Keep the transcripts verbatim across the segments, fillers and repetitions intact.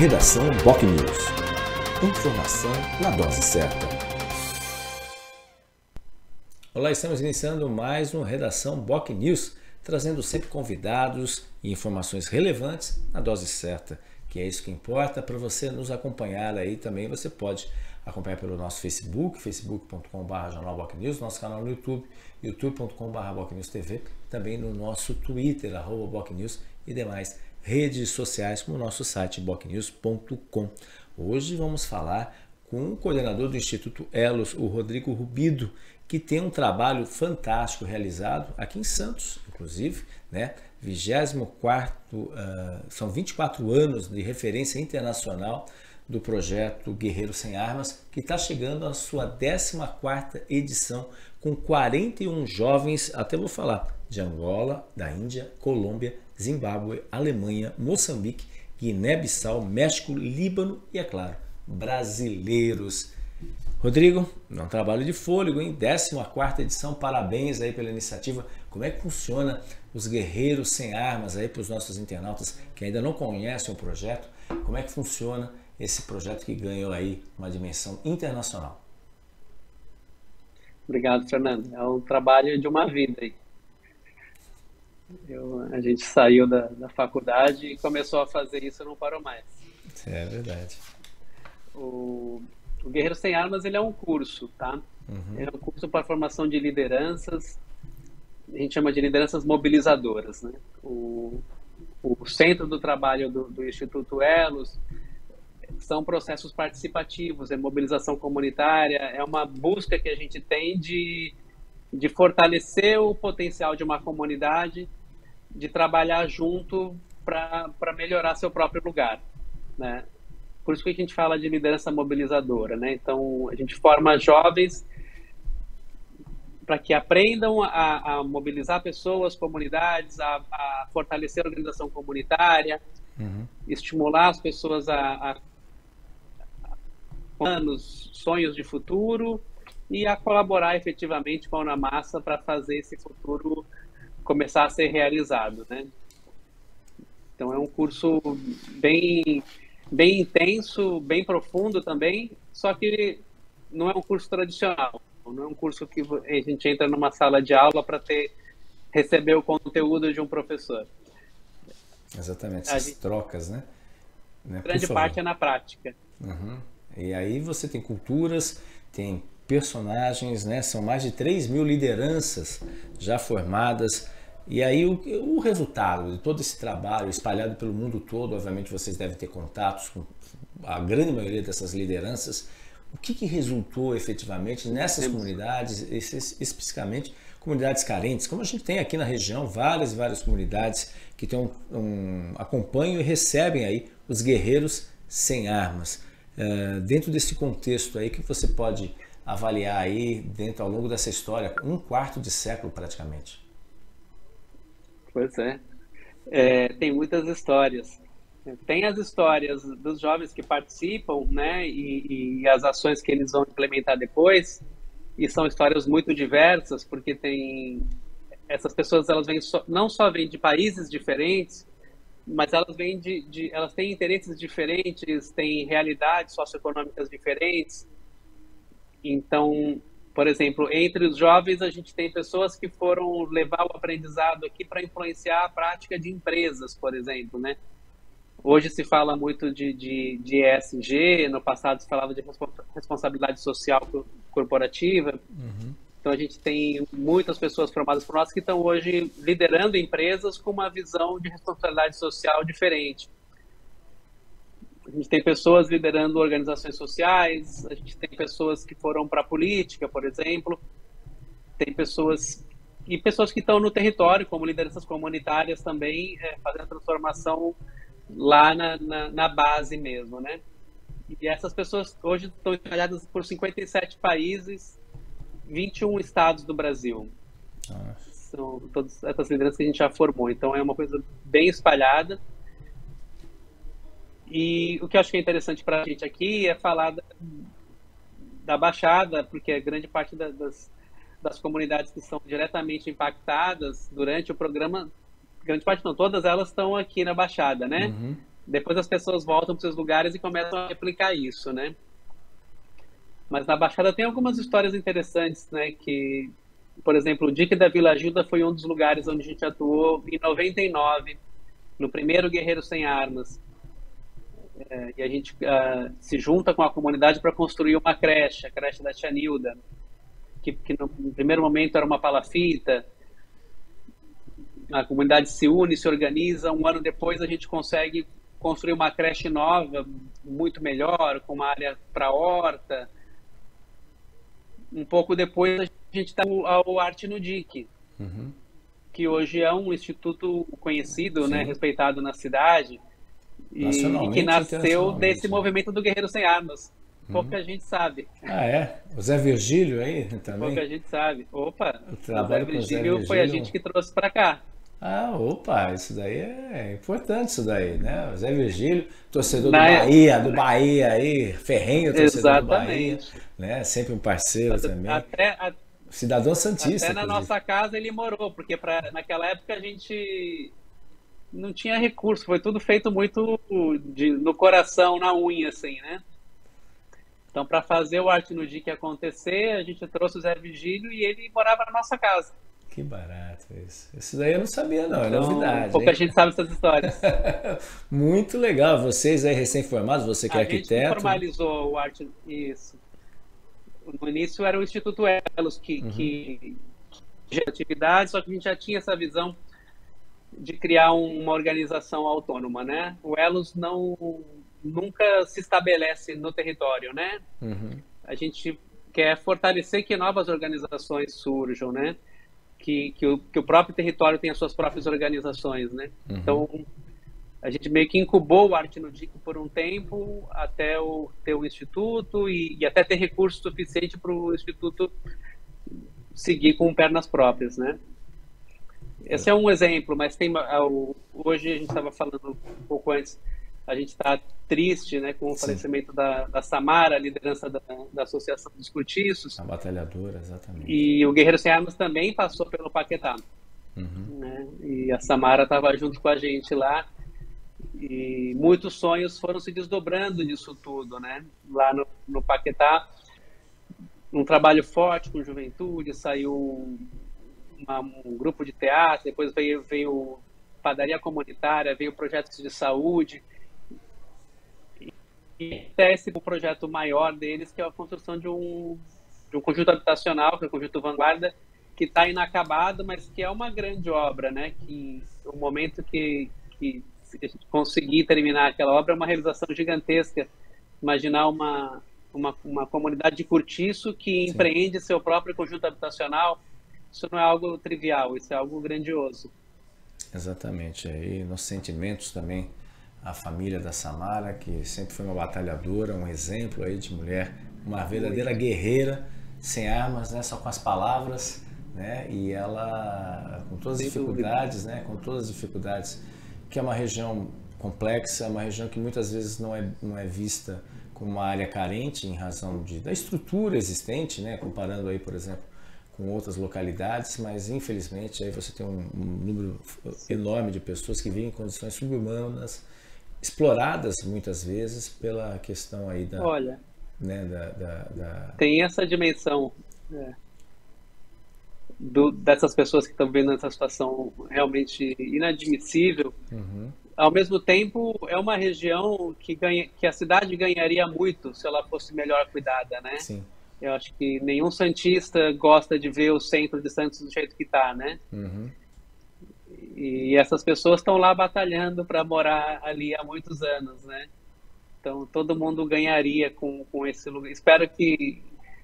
Redação BocNews. Informação na dose certa. Olá, estamos iniciando mais um Redação BocNews, trazendo sempre convidados e informações relevantes na dose certa, que é isso que importa. Para você nos acompanhar aí também, você pode acompanhar pelo nosso Facebook, facebook ponto com barra jornal BocNews, nosso canal no YouTube, youtube ponto com barra BocNewsTV, também no nosso Twitter, arroba BocNews, e demais redes sociais, como o nosso site bocnews ponto com. Hoje vamos falar com o coordenador do Instituto Elos, o Rodrigo Rubido, que tem um trabalho fantástico realizado aqui em Santos, inclusive, né? vigésimo quarto, uh, são vinte e quatro anos de referência internacional do projeto Guerreiro Sem Armas, que está chegando à sua décima quarta edição, com quarenta e um jovens, até vou falar, de Angola, da Índia, Colômbia, Zimbábue, Alemanha, Moçambique, Guiné-Bissau, México, Líbano e, é claro, brasileiros. Rodrigo, é um trabalho de fôlego, hein? décima quarta edição, parabéns aí pela iniciativa. Como é que funciona os Guerreiros Sem Armas aí para os nossos internautas que ainda não conhecem o projeto? Como é que funciona esse projeto que ganhou aí uma dimensão internacional? Obrigado, Fernando. É um trabalho de uma vida aí. Eu, a gente saiu da, da faculdade e começou a fazer isso e não parou mais. É verdade. O, o Guerreiro Sem Armas, ele é um curso, tá? Uhum. Ele é um curso para formação de lideranças, a gente chama de lideranças mobilizadoras, né? O, o centro do trabalho do, do Instituto Elos são processos participativos, é mobilização comunitária, é uma busca que a gente tem de, de fortalecer o potencial de uma comunidade, de trabalhar junto para melhorar seu próprio lugar, né? Por isso que a gente fala de liderança mobilizadora, né? Então, a gente forma jovens para que aprendam a, a mobilizar pessoas, comunidades, a, a fortalecer a organização comunitária, uhum. estimular as pessoas a, a planos, sonhos de futuro e a colaborar efetivamente com a na massa para fazer esse futuro começar a ser realizado, né? Então é um curso bem, bem intenso, bem profundo também, só que não é um curso tradicional, não é um curso que a gente entra numa sala de aula para ter receber o conteúdo de um professor. Exatamente, essas gente, trocas, né? né? Grande parte é na prática. Uhum. E aí você tem culturas, tem personagens, né? São mais de três mil lideranças já formadas. E aí o, o resultado de todo esse trabalho espalhado pelo mundo todo, obviamente vocês devem ter contatos com a grande maioria dessas lideranças. O que, que resultou efetivamente nessas comunidades, especificamente comunidades carentes, como a gente tem aqui na região, várias e várias comunidades que tem um, um, acompanham e recebem aí os Guerreiros Sem Armas. Uh, dentro desse contexto aí, que você pode avaliar aí dentro ao longo dessa história, um quarto de século praticamente? Pois é, é tem muitas histórias. Tem as histórias dos jovens que participam, né, e, e as ações que eles vão implementar depois, e são histórias muito diversas, porque tem essas pessoas, elas vêm so, não só vêm de países diferentes, mas elas vêm de, de, elas têm interesses diferentes, têm realidades socioeconômicas diferentes. Então, por exemplo, entre os jovens a gente tem pessoas que foram levar o aprendizado aqui para influenciar a prática de empresas, por exemplo, né? Hoje se fala muito de, de, de E S G, no passado se falava de responsabilidade social corporativa. Uhum. Então a gente tem muitas pessoas formadas por nós que estão hoje liderando empresas com uma visão de responsabilidade social diferente. A gente tem pessoas liderando organizações sociais, a gente tem pessoas que foram para a política, por exemplo, tem pessoas e pessoas que estão no território, como lideranças comunitárias também, é, fazendo transformação lá na, na, na base mesmo, né? E essas pessoas hoje estão espalhadas por cinquenta e sete países, vinte e um estados do Brasil. Ah. São todas essas lideranças que a gente já formou. Então é uma coisa bem espalhada. E o que eu acho que é interessante para a gente aqui é falar da, da Baixada, porque a grande parte da, das, das comunidades que são diretamente impactadas durante o programa, grande parte não, todas elas estão aqui na Baixada, né? Uhum. Depois as pessoas voltam para seus lugares e começam a replicar isso, né? Mas na Baixada tem algumas histórias interessantes, né? Que, por exemplo, o Dique da Vila Ajuda foi um dos lugares onde a gente atuou em noventa e nove, no primeiro Guerreiro Sem Armas. É, e a gente uh, se junta com a comunidade para construir uma creche, a creche da Tia Nilda, que, que no, no primeiro momento era uma palafita. A comunidade se une, se organiza. Um ano depois a gente consegue construir uma creche nova, muito melhor, com uma área para horta. Um pouco depois a gente está ao Arte no Dique, uhum. que hoje é um instituto conhecido, né, respeitado na cidade, e, e que nasceu desse movimento do Guerreiro Sem Armas. Pouca uhum. gente sabe. Ah, é? O Zé Virgílio aí também? Pouca gente sabe. Opa, o, o Zé Virgílio foi a gente que trouxe para cá. Ah, opa, isso daí é importante, isso daí, né? O Zé Virgílio, torcedor Na... do Bahia, do Bahia aí, ferrenho torcedor Exatamente. do Bahia, né? Sempre um parceiro até, também. Até, a... Cidadão santista. Até na inclusive. nossa casa ele morou, porque pra, naquela época a gente não tinha recurso, foi tudo feito muito de, no coração, na unha, assim, né? Então, para fazer o Arte no Dique acontecer, a gente trouxe o Zé Virgílio e ele morava na nossa casa. Que barato isso. Isso daí eu não sabia não, é então, novidade. Pouca hein? gente sabe essas histórias. Muito legal. Vocês aí recém-formados, você que é arquiteto. A gente formalizou o arte, isso. No início era o Instituto Elos que, uhum. que tinha atividade, só que a gente já tinha essa visão de criar uma organização autônoma, né? O Elos não, nunca se estabelece no território, né? Uhum. A gente quer fortalecer que novas organizações surjam, né? Que, que, o, que o próprio território tenha suas próprias organizações, né? Uhum. Então, a gente meio que incubou o Arte no Dique por um tempo até o, ter o Instituto e, e até ter recurso suficiente para o Instituto seguir com pernas próprias, né? Esse é um exemplo, mas tem hoje a gente estava falando um pouco antes, a gente está triste, né, com o Sim. falecimento da, da Samara, a liderança da, da Associação dos Cortiços. A batalhadora, exatamente. E o Guerreiro Sem Armas também passou pelo Paquetá. Uhum. Né? E a Samara estava junto com a gente lá. E muitos sonhos foram se desdobrando disso tudo, né? Lá no, no Paquetá, um trabalho forte com juventude, saiu uma, um grupo de teatro, depois veio, veio padaria comunitária, veio projetos de saúde, e até esse projeto maior deles, que é a construção de um, de um conjunto habitacional, que é o Conjunto Vanguarda, que está inacabado, mas que é uma grande obra, né? Que o momento que, que se a gente conseguir terminar aquela obra é uma realização gigantesca. Imaginar uma, uma, uma comunidade de cortiço que Sim. empreende seu próprio conjunto habitacional, isso não é algo trivial, isso é algo grandioso. Exatamente, aí nos sentimentos também a família da Samara, que sempre foi uma batalhadora, um exemplo aí de mulher, uma verdadeira guerreira, sem armas, né, só com as palavras, né, e ela com todas as dificuldades, né, com todas as dificuldades, que é uma região complexa, é uma região que muitas vezes não é, não é vista como uma área carente em razão de, da estrutura existente, né, comparando aí, por exemplo, com outras localidades, mas infelizmente aí você tem um, um número enorme de pessoas que vivem em condições subhumanas, exploradas muitas vezes pela questão aí da... Olha, né, da, da, da... tem essa dimensão é, do, dessas pessoas que estão vivendo essa situação realmente inadmissível. Uhum. Ao mesmo tempo, é uma região que, ganha, que a cidade ganharia muito se ela fosse melhor cuidada, né? Sim. Eu acho que nenhum santista gosta de ver o centro de Santos do jeito que está, né? Uhum. E essas pessoas estão lá batalhando para morar ali há muitos anos, né? Então, todo mundo ganharia com, com esse lugar. Espero que,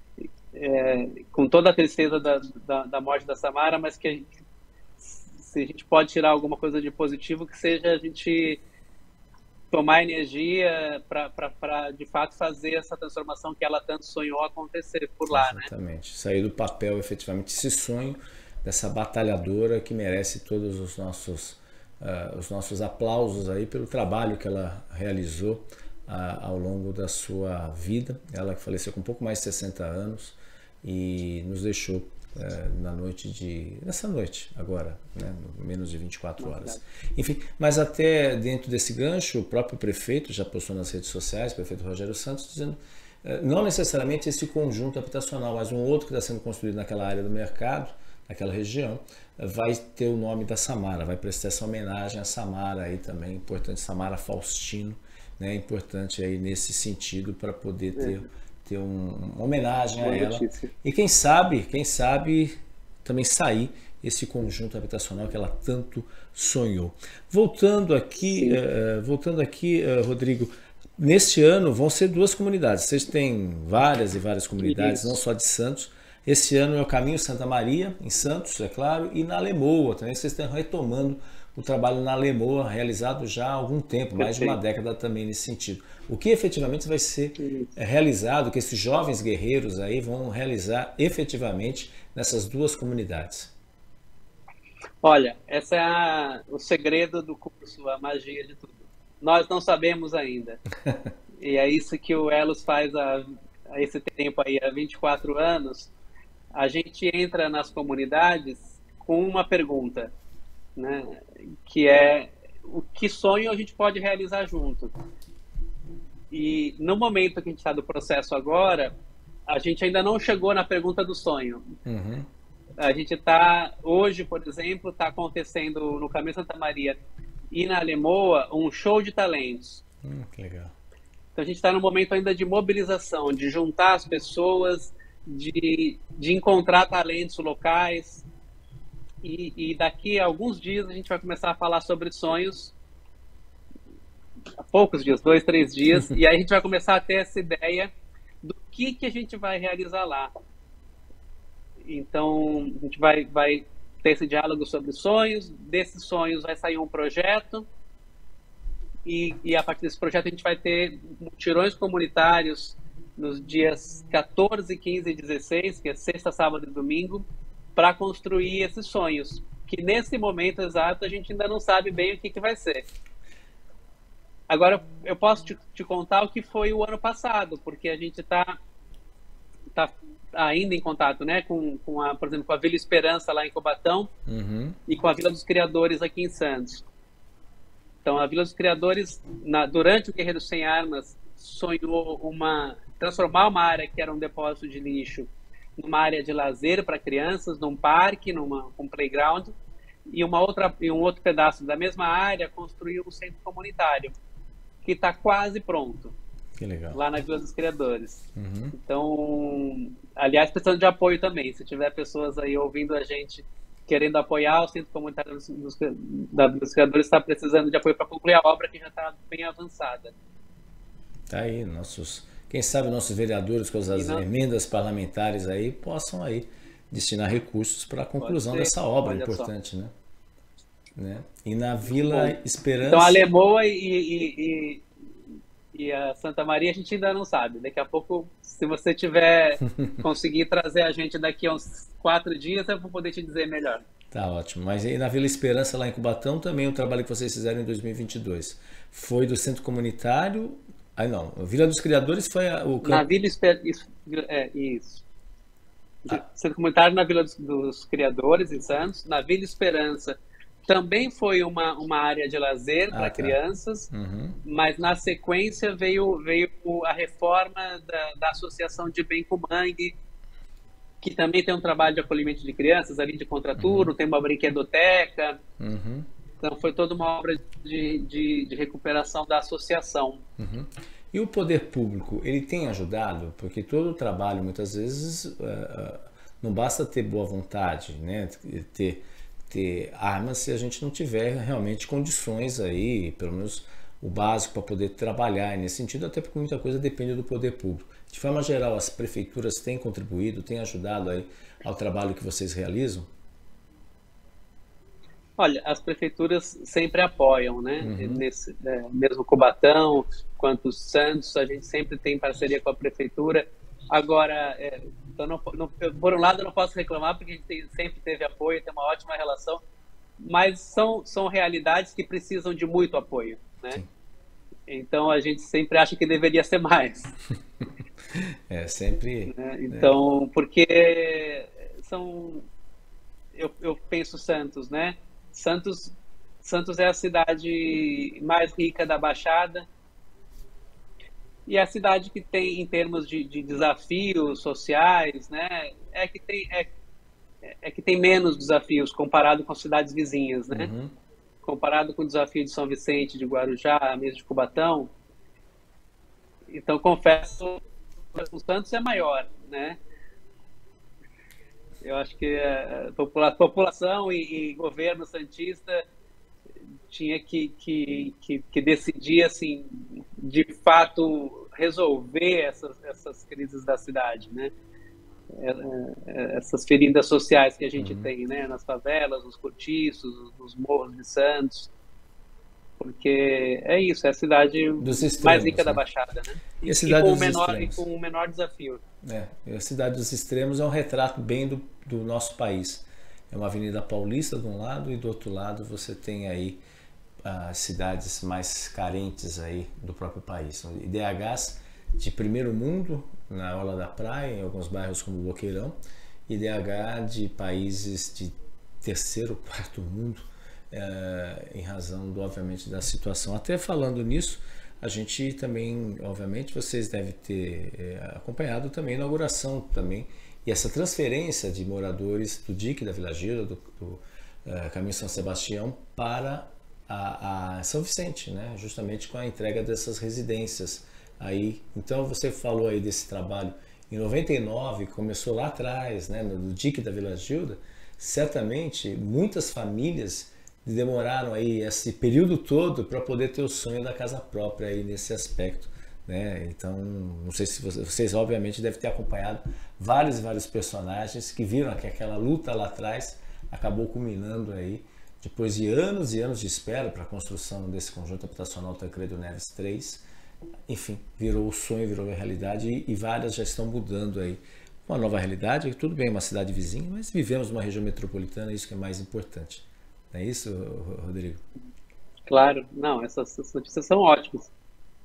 é, com toda a tristeza da, da, da morte da Samara, mas que a gente, se a gente pode tirar alguma coisa de positivo, que seja a gente tomar energia para, de fato, fazer essa transformação que ela tanto sonhou acontecer por lá, Exatamente. né? Exatamente. Sair do papel, efetivamente, esse sonho dessa batalhadora que merece todos os nossos, uh, os nossos aplausos aí pelo trabalho que ela realizou uh, ao longo da sua vida. Ela que faleceu com um pouco mais de sessenta anos e nos deixou é, na noite de... nessa noite, agora, né, menos de vinte e quatro horas. Enfim, mas até dentro desse gancho, o próprio prefeito já postou nas redes sociais, o prefeito Rogério Santos, dizendo não necessariamente esse conjunto habitacional, mas um outro que está sendo construído naquela área do mercado, naquela região, vai ter o nome da Samara, vai prestar essa homenagem a Samara aí também, importante, Samara Faustino, né, importante aí nesse sentido para poder ter, é. ter um, uma homenagem Boa a ela. Notícia. E quem sabe, quem sabe também sair esse conjunto habitacional que ela tanto sonhou. Voltando aqui, uh, voltando aqui, uh, Rodrigo, neste ano vão ser duas comunidades. Vocês têm várias e várias comunidades, Isso. não só de Santos. Esse ano é o Caminho Santa Maria, em Santos, é claro, e na Lemoa também. Vocês estão retomando o trabalho na Lemoa, realizado já há algum tempo, mais de uma década também nesse sentido. O que efetivamente vai ser realizado, que esses jovens guerreiros aí vão realizar efetivamente nessas duas comunidades? Olha, esse é a, o segredo do curso, a magia de tudo. Nós não sabemos ainda. E é isso que o Elos faz há, há esse tempo aí, há vinte e quatro anos. A gente entra nas comunidades com uma pergunta, né? Que é o que sonho a gente pode realizar junto. E no momento que a gente está do processo agora, a gente ainda não chegou na pergunta do sonho. Uhum. A gente está, hoje, por exemplo, está acontecendo no Caminho Santa Maria e na Lemoa um show de talentos. Hum, que legal. Então a gente está no momento ainda de mobilização, de juntar as pessoas, de, de encontrar talentos locais. E, e daqui a alguns dias a gente vai começar a falar sobre sonhos. Há poucos dias, dois, três dias. E aí a gente vai começar a ter essa ideia do que, que a gente vai realizar lá. Então a gente vai, vai ter esse diálogo sobre sonhos. Desses sonhos vai sair um projeto. E, e a partir desse projeto a gente vai ter mutirões comunitários nos dias quatorze, quinze e dezesseis, que é sexta, sábado e domingo, para construir esses sonhos, que nesse momento exato a gente ainda não sabe bem o que, que vai ser. Agora, eu posso te, te contar o que foi o ano passado, porque a gente está tá ainda em contato, né, com, com a, por exemplo, com a Vila Esperança lá em Cubatão, uhum. e com a Vila dos Criadores aqui em Santos. Então, a Vila dos Criadores, na, durante o Guerreiro Sem Armas, sonhou uma, transformar uma área que era um depósito de lixo numa área de lazer para crianças, num parque, numa, um playground, e, uma outra, e um outro pedaço da mesma área construiu um centro comunitário, que está quase pronto. Que legal. Lá na Vila dos Criadores. Uhum. Então, aliás, precisando de apoio também. Se tiver pessoas aí ouvindo a gente querendo apoiar, o Centro Comunitário dos, dos, da Vila dos Criadores está precisando de apoio para concluir a obra, que já está bem avançada. Tá aí, nossos, quem sabe nossos vereadores com as não... emendas parlamentares aí possam aí destinar recursos para a conclusão dessa obra Olha importante, né? né? E na Vila Bom, Esperança... Então a Lemoa e, e, e, e a Santa Maria a gente ainda não sabe. Daqui a pouco, se você tiver conseguir trazer a gente daqui a uns quatro dias, eu vou poder te dizer melhor. Tá ótimo. Mas aí na Vila Esperança, lá em Cubatão, também o trabalho que vocês fizeram em dois mil e vinte e dois foi do Centro Comunitário... Aí não, a Vila dos Criadores foi a, o... Na Vila Esperança... Isso. É, isso. Ah. Centro Comunitário na Vila dos, dos Criadores, em Santos. Na Vila Esperança também foi uma, uma área de lazer ah, para tá. crianças, uhum. mas na sequência veio, veio a reforma da, da Associação de Bem com Mangue, que também tem um trabalho de acolhimento de crianças ali de contraturno, uhum. tem uma brinquedoteca. Uhum. Então foi toda uma obra de, de, de recuperação da associação. Uhum. E o poder público, ele tem ajudado? Porque todo o trabalho, muitas vezes, uh, não basta ter boa vontade, né? ter, ter armas se a gente não tiver realmente condições aí, pelo menos o básico para poder trabalhar nesse sentido, até porque muita coisa depende do poder público. De forma geral, as prefeituras têm contribuído, têm ajudado aí ao trabalho que vocês realizam? Olha, as prefeituras sempre apoiam, né? Uhum. Nesse, é, mesmo Cubatão, quanto Santos, a gente sempre tem parceria com a prefeitura. Agora, é, então não, não, por um lado eu não posso reclamar, porque a gente tem, sempre teve apoio, tem uma ótima relação, mas são, são realidades que precisam de muito apoio, né? Sim. Então a gente sempre acha que deveria ser mais. É, sempre... Né? Então, é. porque são eu, eu penso Santos, né? Santos, Santos é a cidade mais rica da Baixada e é a cidade que tem, em termos de, de desafios sociais, né? É que tem, é, é que tem menos desafios comparado com cidades vizinhas, né? Uhum. Comparado com o desafio de São Vicente, de Guarujá, mesmo de Cubatão. Então, confesso, o Santos é maior, né? Eu acho que a população e, e governo santista tinha que, que, que, que decidir, assim, de fato, resolver essas, essas crises da cidade, né? Essas feridas sociais que a gente uhum. tem, né? Nas favelas, nos cortiços, nos morros de Santos. Porque é isso, é a cidade extremos, mais rica, né, da Baixada, né? E, e, a cidade e, com dos menor, e com o menor desafio. É, a cidade dos extremos é um retrato bem do, do nosso país. É uma Avenida Paulista de um lado e do outro lado você tem aí as cidades mais carentes aí do próprio país. I D Hs de primeiro mundo na orla da praia, em alguns bairros como Boqueirão, I D H de países de terceiro, quarto mundo, É, em razão, do, obviamente, da situação. Até falando nisso, a gente também, obviamente, vocês devem ter é, acompanhado também a inauguração também, e essa transferência de moradores do D I C da Vila Gilda, do, do é, Caminho São Sebastião, para a, a São Vicente, né? Justamente com a entrega dessas residências. Aí, então, você falou aí desse trabalho em noventa e nove, começou lá atrás, né, no D I C da Vila Gilda. Certamente, muitas famílias demoraram aí esse período todo para poder ter o sonho da casa própria aí nesse aspecto, né? Então, não sei se vocês, vocês obviamente devem ter acompanhado vários e vários personagens que viram que aquela luta lá atrás acabou culminando aí depois de anos e anos de espera para a construção desse conjunto habitacional Tancredo Neves três. Enfim, virou o sonho, virou a realidade e, e várias já estão mudando aí. Uma nova realidade, tudo bem, uma cidade vizinha, mas vivemos numa região metropolitana, isso que é mais importante. Não é isso, Rodrigo? Claro, não, essas, essas notícias são ótimas.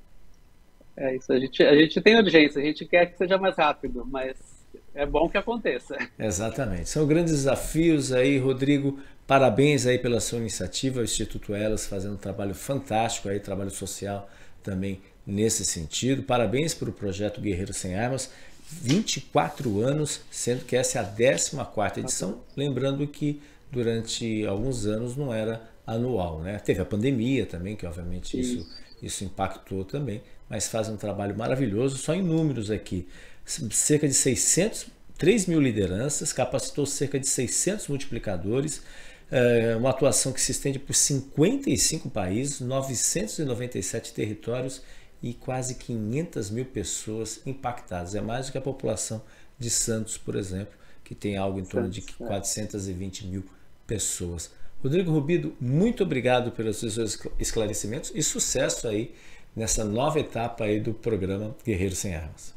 É isso, a gente, a gente tem urgência, a gente quer que seja mais rápido, mas é bom que aconteça. Exatamente, são grandes desafios aí, Rodrigo, parabéns aí pela sua iniciativa, o Instituto Elas fazendo um trabalho fantástico aí, trabalho social também nesse sentido, parabéns para o projeto Guerreiro Sem Armas, vinte e quatro anos, sendo que essa é a décima quarta edição, lembrando que durante alguns anos não era anual, né? Teve a pandemia também, que obviamente isso, isso impactou também, mas faz um trabalho maravilhoso, só em números aqui, cerca de seiscentos, três mil lideranças, capacitou cerca de seiscentos multiplicadores, uma atuação que se estende por cinquenta e cinco países, novecentos e noventa e sete territórios e quase quinhentas mil pessoas impactadas, é mais do que a população de Santos, por exemplo, que tem algo em torno de quatrocentos e vinte mil pessoas. Rodrigo Rubido, muito obrigado pelos seus esclarecimentos e sucesso aí nessa nova etapa aí do programa Guerreiro Sem Armas.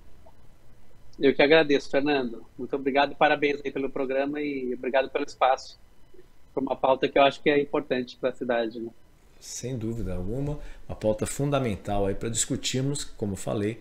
Eu que agradeço, Fernando. Muito obrigado, parabéns aí pelo programa e obrigado pelo espaço. Foi uma pauta que eu acho que é importante para a cidade, né? Sem dúvida alguma, uma pauta fundamental aí para discutirmos, como falei,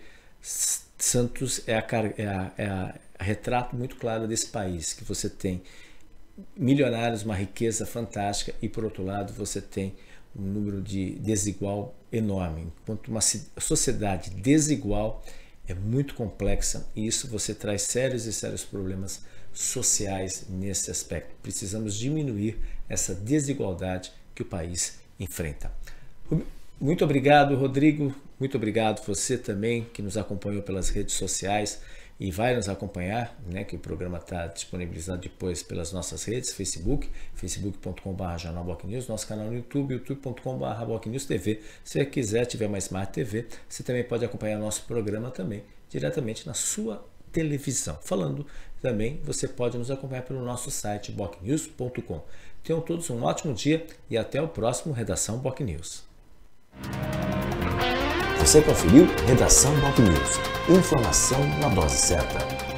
Santos é a, é a, é a retrato muito claro desse país, que você tem milionários, uma riqueza fantástica e, por outro lado, você tem um número de desigual enorme. Enquanto uma sociedade desigual é muito complexa e isso você traz sérios e sérios problemas sociais nesse aspecto. Precisamos diminuir essa desigualdade que o país enfrenta. Muito obrigado, Rodrigo. Muito obrigado você também que nos acompanhou pelas redes sociais e vai nos acompanhar, né, que o programa está disponibilizado depois pelas nossas redes, Facebook, facebook ponto com barra jornal bocnews, nosso canal no YouTube, youtube ponto com barra bocnews T V. Se você quiser, tiver uma Smart T V, você também pode acompanhar nosso programa também diretamente na sua televisão. Falando também, você pode nos acompanhar pelo nosso site bocnews ponto com. Tenham todos um ótimo dia e até o próximo Redação Bocnews. Você conferiu Redação Bocnews. Informação na dose certa.